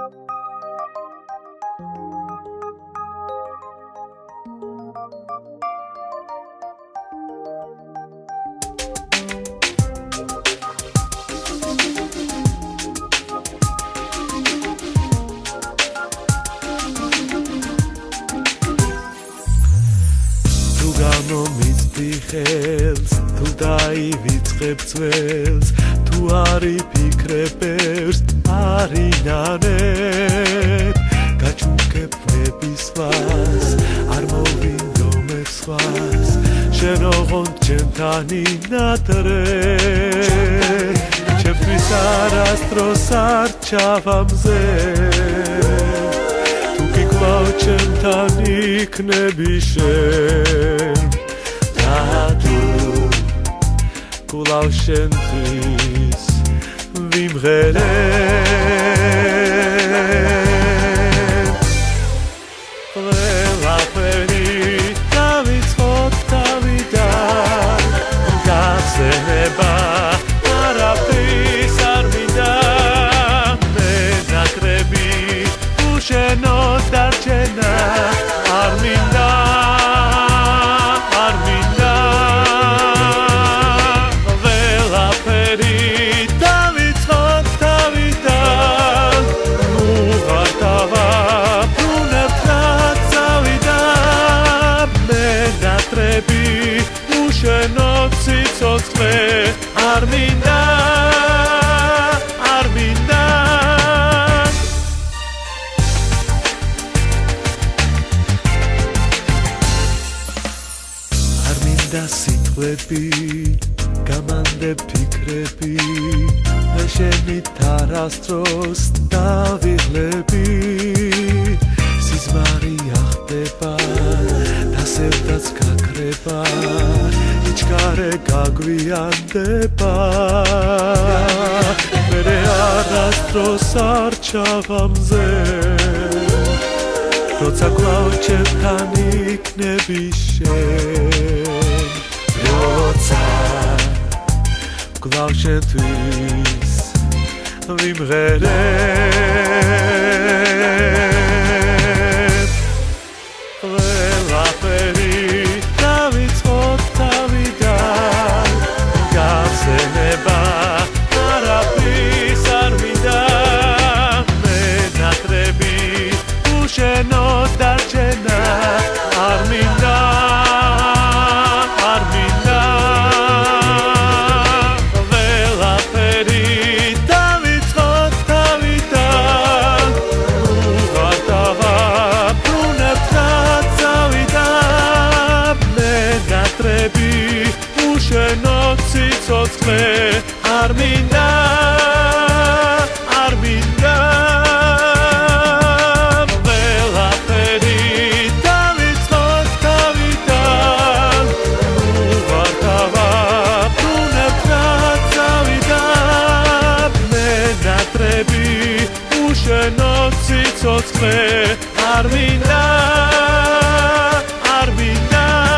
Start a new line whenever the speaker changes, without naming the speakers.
მიწდიხელს თუ დაივიწყებ ძველს თუ არი ფიქრებებს არინანებ გაჩუქებ ნებისვას არ მოვინდო მესვას შენ ოღონდ ჩემთანი ნადრე ჩემთვის არასდროს არ ჩავამზე თუ გიგვაო ჩემთან იქნები შენ კულავ შენთვის ვიმღერებ ყველაფერი დავიწყოთ თავიდან გასენება არაფრის არ მინდა მე ნაკრები უშენო დარჩენა არ მინდა არ მინდა არ მინდა არ მინდა სიტყვები გამანდებ ფიქრები მე შენით არასდროს დავიღლები სიზმარი ახდება დასევდაც გაქრება იჩქარე გაგვიანდება მერე არასდროს არ ჩავამზე როცა კვლავ ჩემთან იქნები შენ როცა კვლავ შენთვის ვიმღერებ ყველაფერი შენო დარჩენა არ მინდა არ მინდა ყველაფერი დავიწყოთ თავიდან უღარ დავაბრუნებთან წავიდა მე ნატრები უშენო სიცოცხლე არ მინდა არ მინდა სიცოცხლე არ მინდა არ მინდა